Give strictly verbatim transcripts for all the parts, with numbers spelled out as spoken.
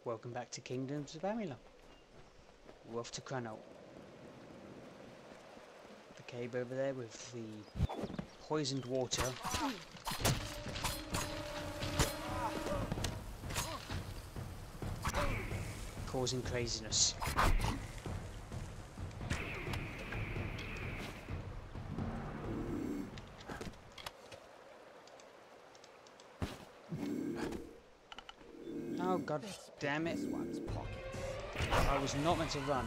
Welcome back to Kingdoms of Amalur. We're off to cranalt. The cave over there with the poisoned water. Causing craziness. Oh god damn it. I was not meant to run.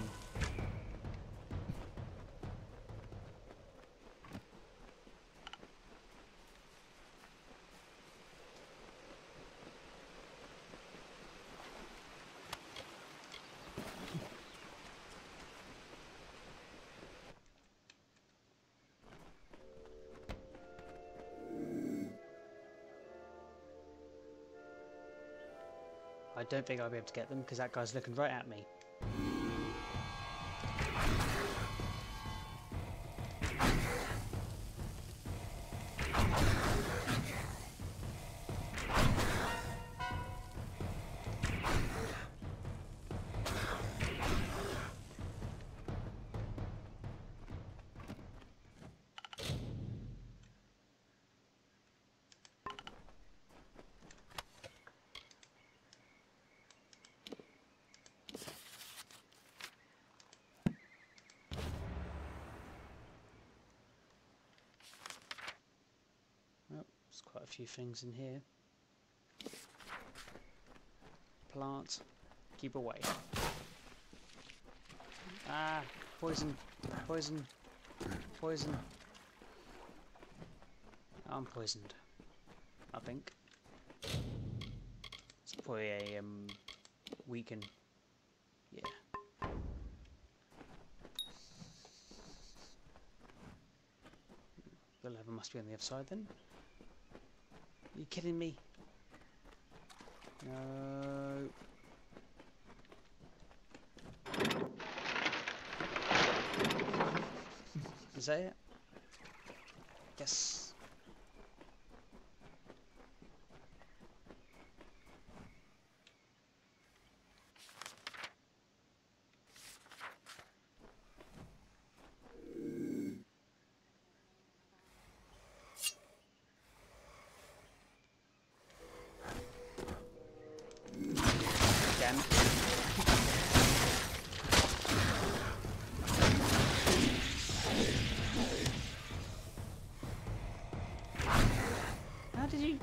I don't think I'll be able to get them because that guy's looking right at me. Oh, there's quite a few things in here. Plant, keep away. Ah, poison, poison, poison. I'm poisoned, I think. It's probably a um, weaken. Yeah. The lever must be on the other side then. Are you kidding me? No. Is that it? Yes. Damn it. How did you...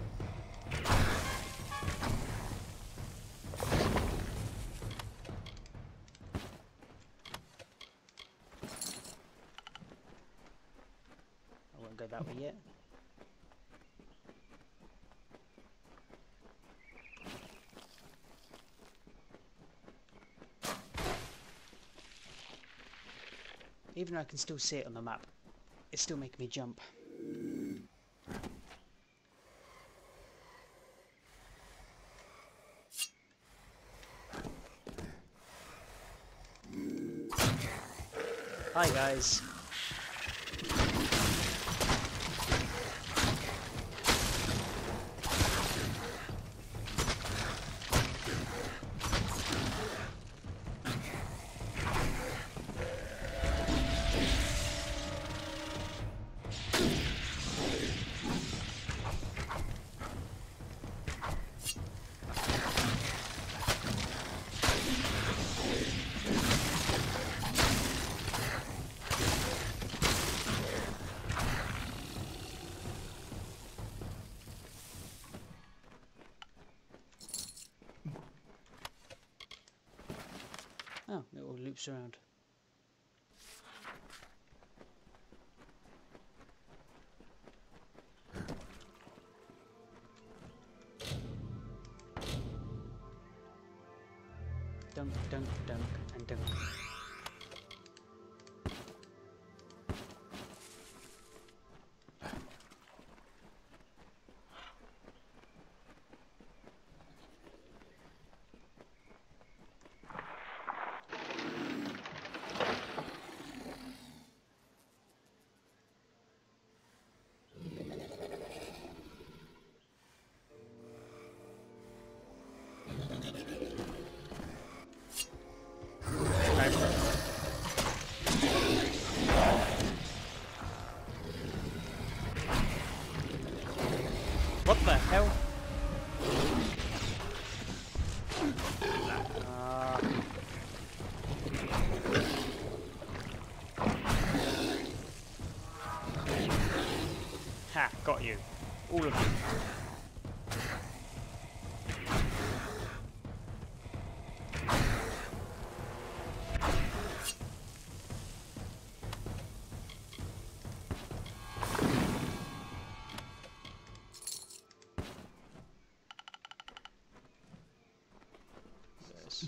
I won't go that way yet. Even though I can still see it on the map, it's still making me jump. Hi guys. Oh, it all loops around. Dunk, dunk, dunk, and dunk. What the hell? Uh, ha, got you. All of you. Yes.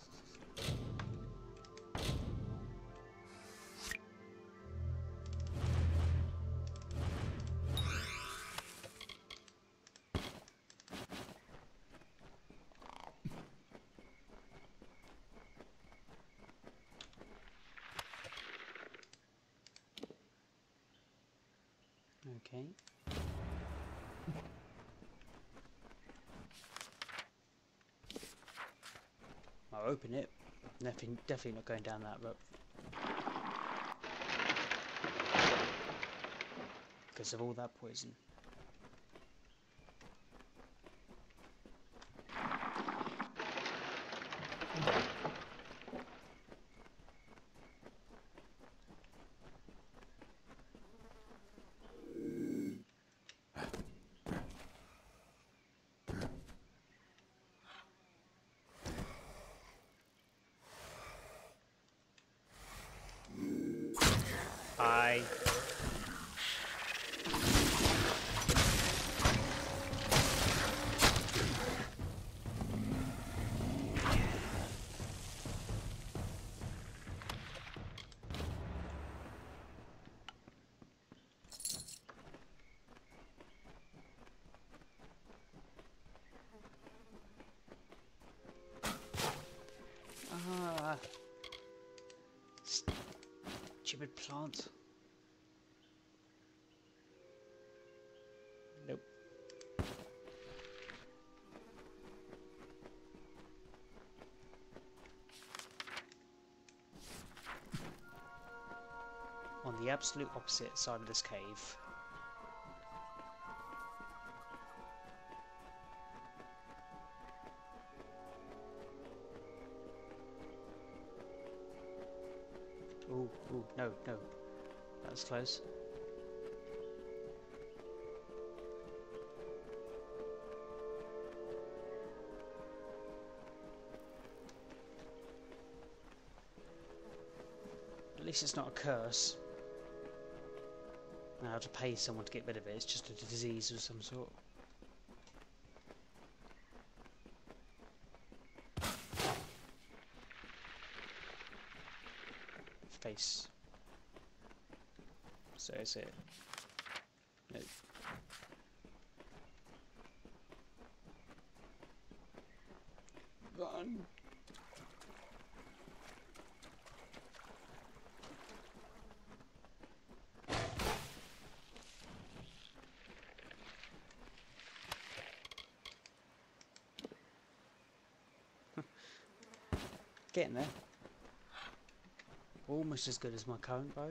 Okay. I'll open it. Definitely, definitely not going down that route. Because of all that poison. I... Ah... Stupid plant. Nope. On the absolute opposite side of this cave. Ooh, ooh, no, no. That was close. At least it's not a curse. I have to pay someone to get rid of it, it's just a disease of some sort. Face. So is it? No. Run. Getting there. Almost as good as my current bow.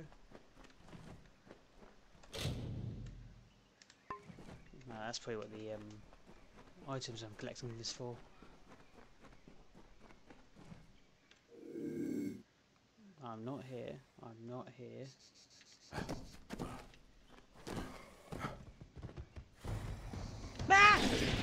No, that's probably what the um, items I'm collecting this for. I'm not here. I'm not here. Ah!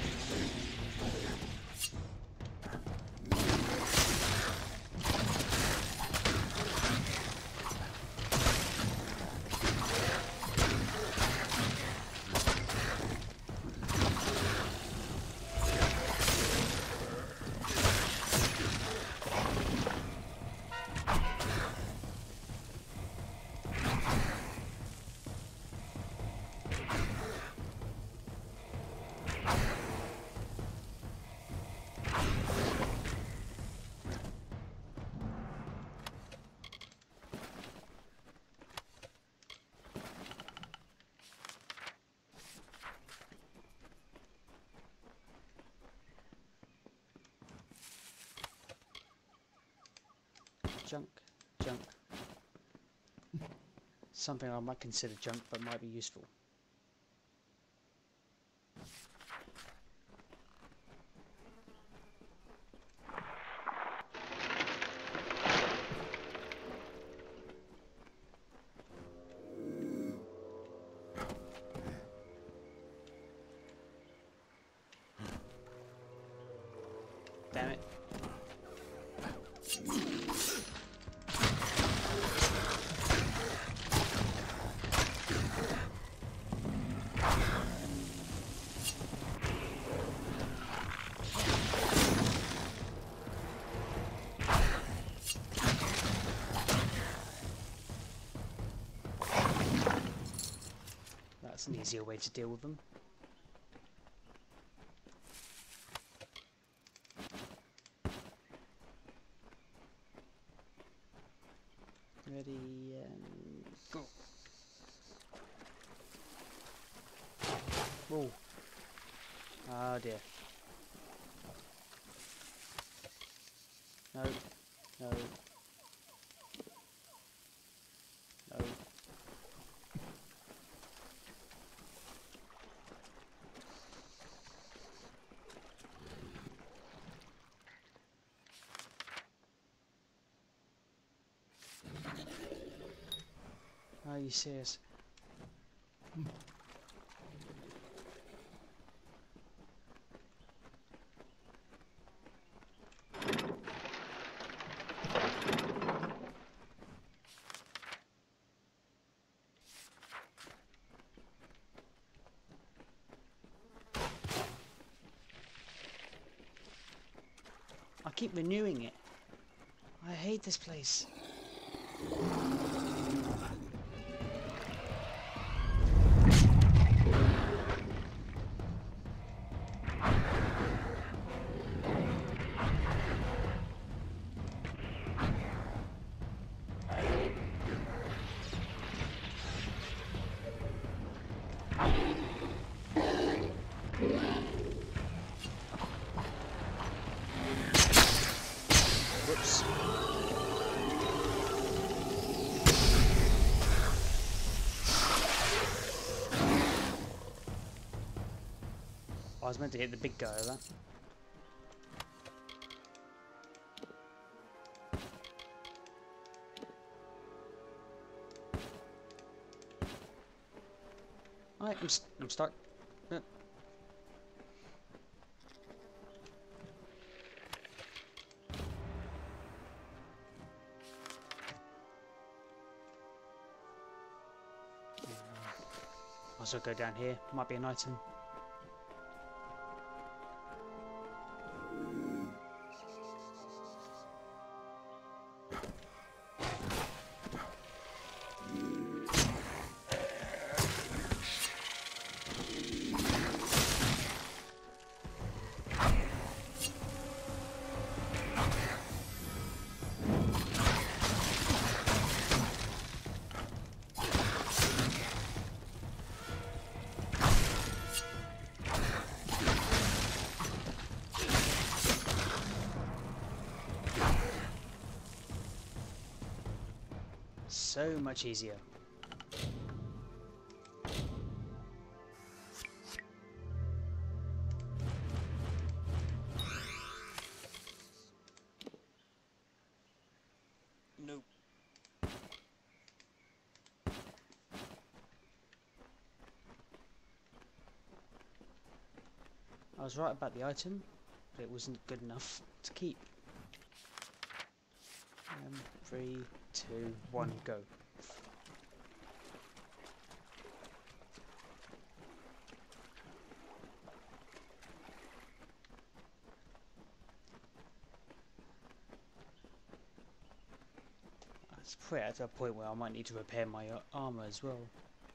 Junk, junk. Something I might consider junk, but might be useful. Damn it. That's an easier way to deal with them. Ready and go. Oh. Oh dear. No. No. No. Are you serious? I keep renewing it. I hate this place. Whoops. I was meant to hit the big guy with that. Alright, I'm, st I'm stuck. Uh. Also go down here, might be an item. So much easier. Nope. I was right about the item, but it wasn't good enough to keep. Um, three, two, one, go. It's probably at a point where I might need to repair my uh, armor as well.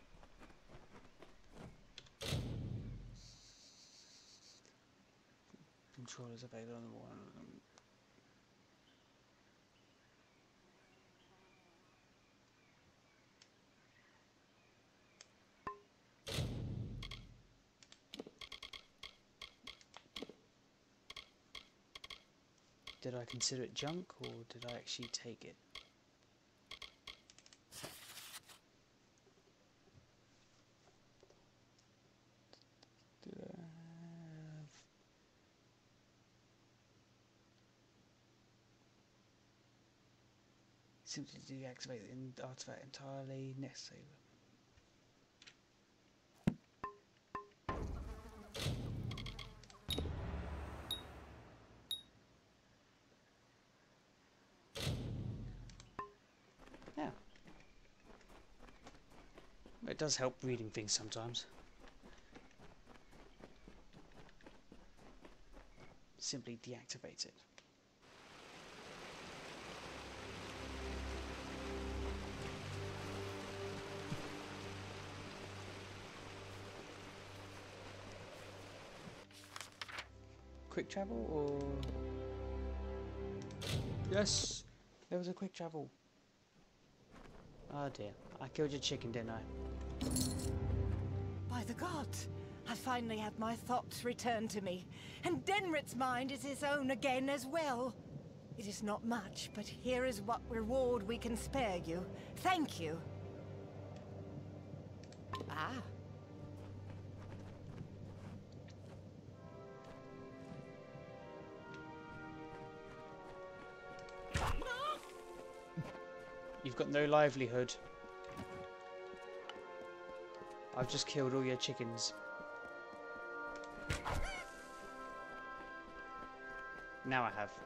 Controllers available on the one. Did I consider it junk, or did I actually take it? Did I have... Simply deactivate the artifact entirely. Next save. it does help reading things sometimes. Simply deactivate it. Quick travel or... Yes! There was a quick travel. Oh dear. I killed your chicken, didn't I? By the gods! I finally had my thoughts return to me. And Denrit's mind is his own again as well. It is not much, but here is what reward we can spare you. Thank you. Ah. You've got no livelihood. I've just killed all your chickens. Now I have.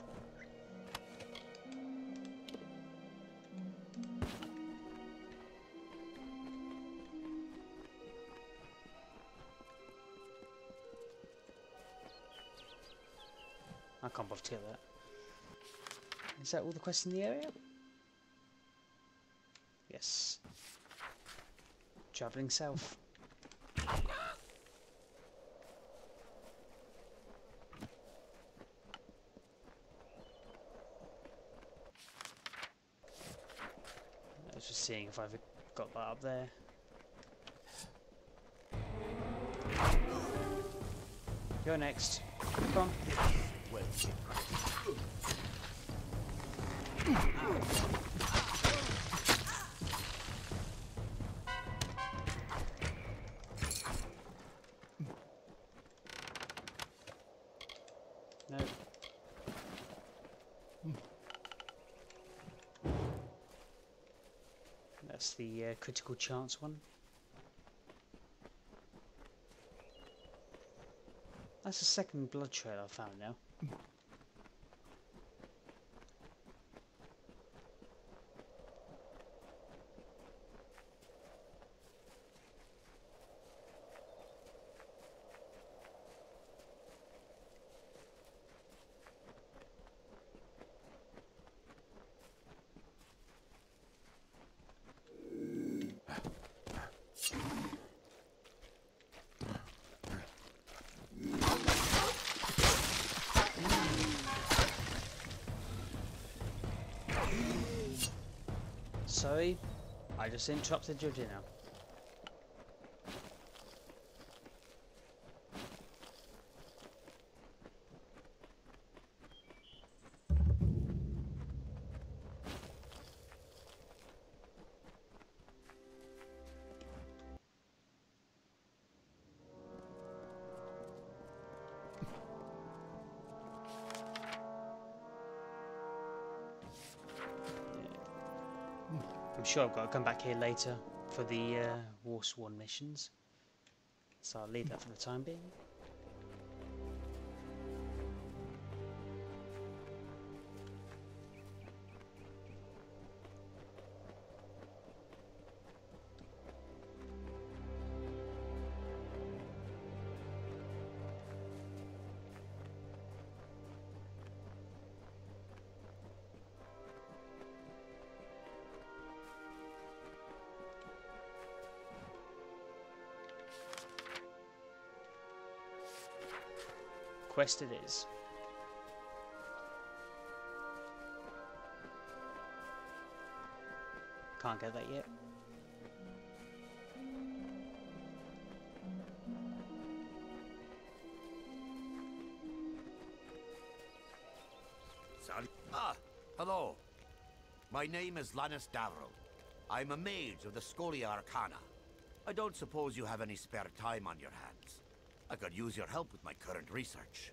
I can't bother to get that. Is that all the quests in the area? Yes. Travelling south. I was just seeing if I've got that up there. You're next. Come on. No. That's the uh, critical chance one. That's the second blood trail I've found now. Sorry, I just interrupted your dinner. I'm sure I've got to come back here later for the uh, Warsworn missions, so I'll leave that for the time being. Quest it is. Can't get that yet. Son? Ah, hello. My name is Lannis Davrill. I'm a mage of the Scholia Arcana. I don't suppose you have any spare time on your hands. I could use your help with my current research.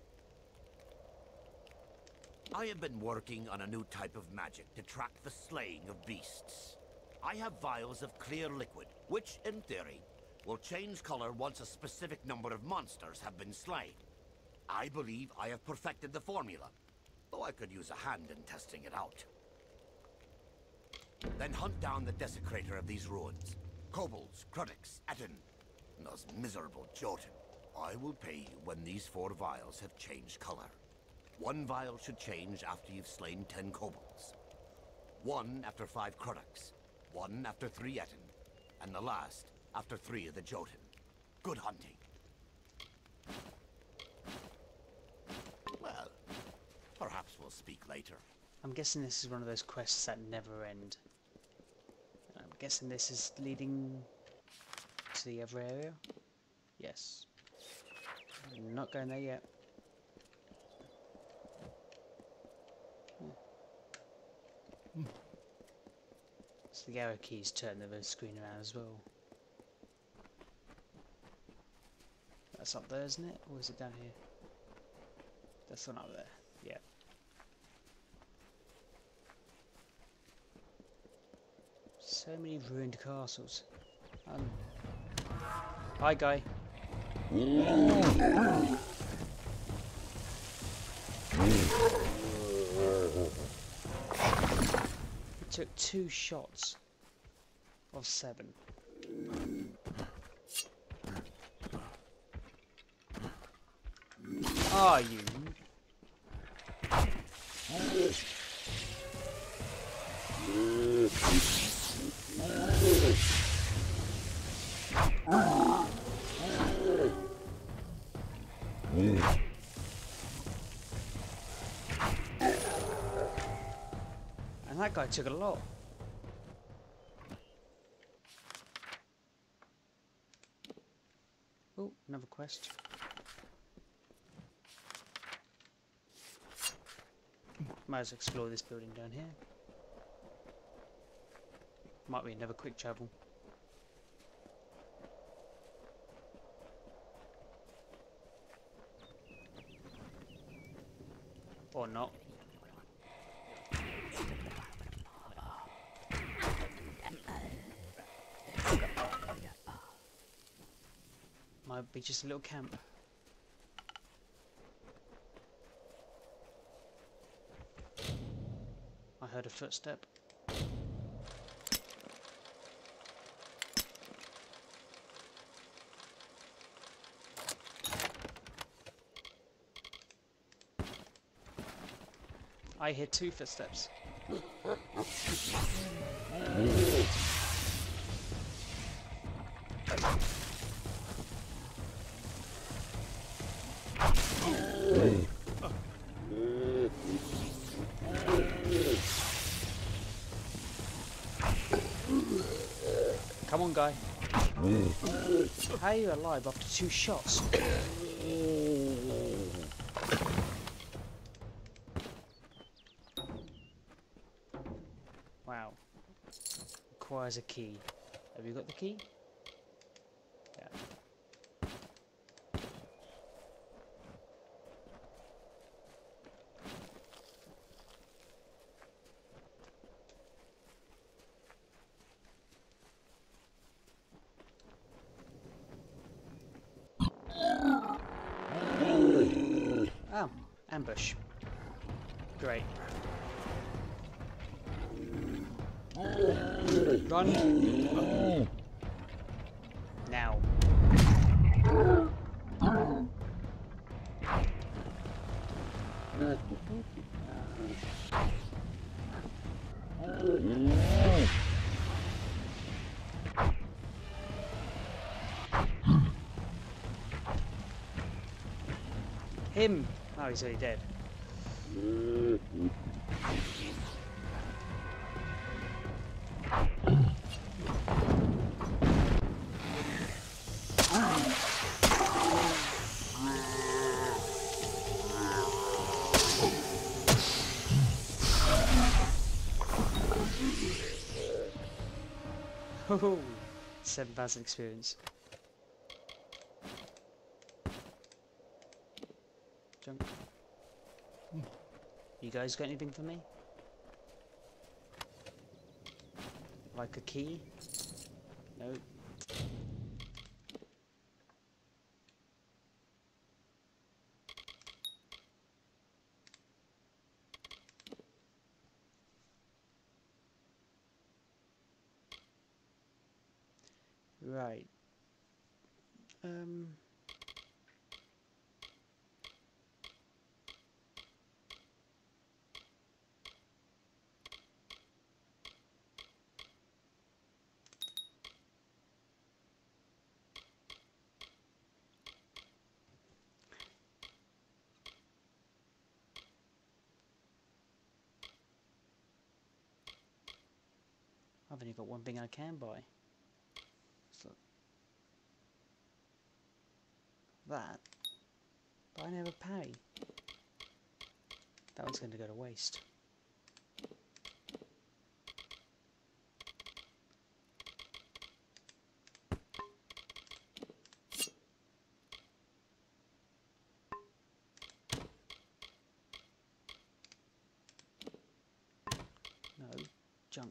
I have been working on a new type of magic to track the slaying of beasts. I have vials of clear liquid, which, in theory, will change color once a specific number of monsters have been slain. I believe I have perfected the formula, though I could use a hand in testing it out. Then hunt down the desecrator of these ruins. Kobolds, Kruddiks, Atten, and those miserable Jotun. I will pay you when these four vials have changed color. One vial should change after you've slain ten kobolds. One after five Kruddiks. One after three Atten. And the last after three of the Jotun. Good hunting. Well, perhaps we'll speak later. I'm guessing this is one of those quests that never end. I'm guessing this is leading to the other area. Yes. I'm not going there yet. Hmm. So the arrow keys turn the screen around as well. That's up there, isn't it? Or is it down here? That's the one up there. Yeah. So many ruined castles. Um, hi, guy. It took two shots of seven. Are you? And that guy took a lot. Oh, another quest. Might as well explore this building down here. Might be another quick travel. Or not. Might be just a little camp. I heard a footstep. I hear two footsteps. Come on, guy. How are you alive after two shots? Wow. Requires a key. Have you got the key? Yeah. Oh, ambush. Great. Run. Now. Him. Oh, he's already dead. Oh, seven thousand experience. Junk. You guys got anything for me? Like a key? No. Right. Um. I've only got one thing I can buy. So that. But I never pay. That one's going to go to waste. No, junk.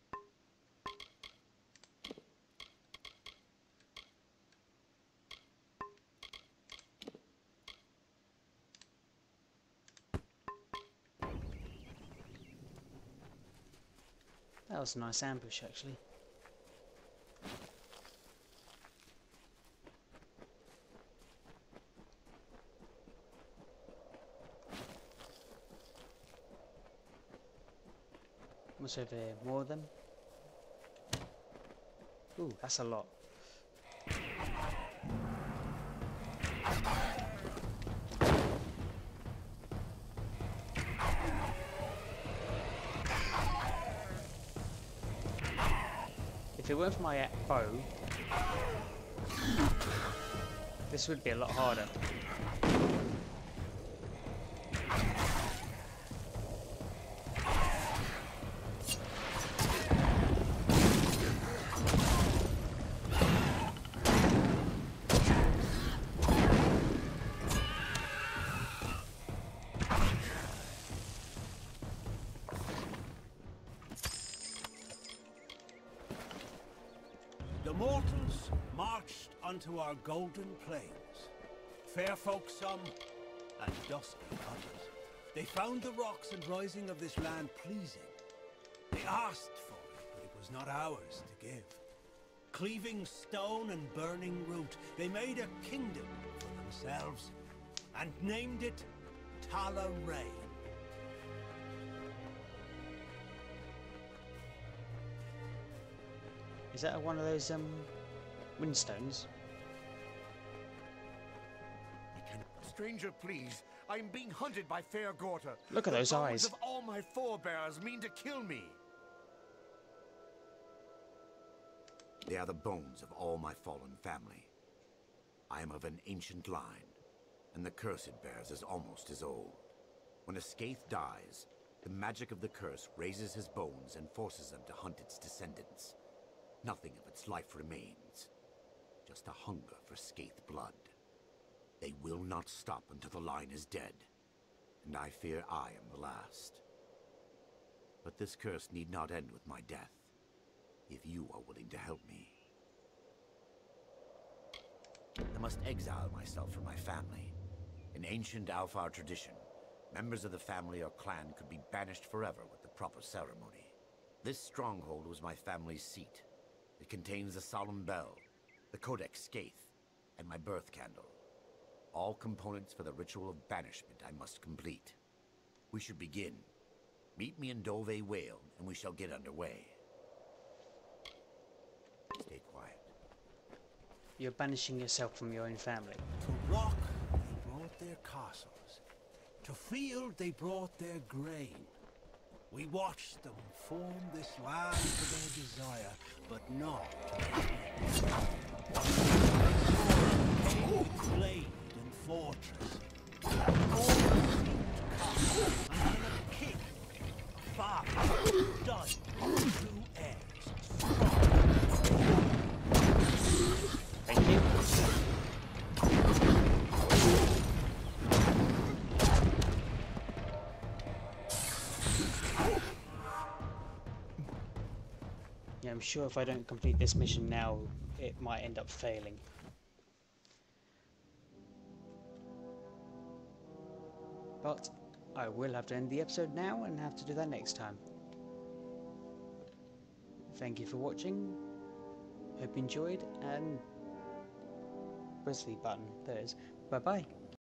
That was a nice ambush, actually. What's over here? More of them? Ooh, that's a lot. If it weren't for my bow, this would be a lot harder. The mortals marched unto our golden plains, fair folk some, and dusky others. They found the rocks and rising of this land pleasing. They asked for it, but it was not ours to give. Cleaving stone and burning root, they made a kingdom for themselves, and named it Tala-rane. Is that one of those um windstones? Stranger, please. I am being hunted by Fair Gorta. Look at those the bones eyes. Of all my forebears mean to kill me. They are the bones of all my fallen family. I am of an ancient line, and the curse it bears is almost as old. When a Skaith dies, the magic of the curse raises his bones and forces them to hunt its descendants. Nothing of its life remains. Just a hunger for Skaith blood. They will not stop until the line is dead, and I fear I am the last. But this curse need not end with my death, if you are willing to help me. I must exile myself from my family. In ancient Alfar tradition, members of the family or clan could be banished forever with the proper ceremony. This stronghold was my family's seat. It contains the solemn bell, the Codex Skaith, and my birth candle. All components for the ritual of banishment I must complete. We should begin. Meet me in Dove Whale, and we shall get underway. Stay quiet. You're banishing yourself from your own family. To rock, they brought their castles. To field, they brought their grain. We watched them form this land to their desire, but not to blade and fortress. All seemed castle, and then a king, a father, died, two heirs, strong. Thank you. Yeah, I'm sure if I don't complete this mission now, it might end up failing. But I will have to end the episode now and have to do that next time. Thank you for watching. Hope you enjoyed, and press the button. There it is. Bye bye.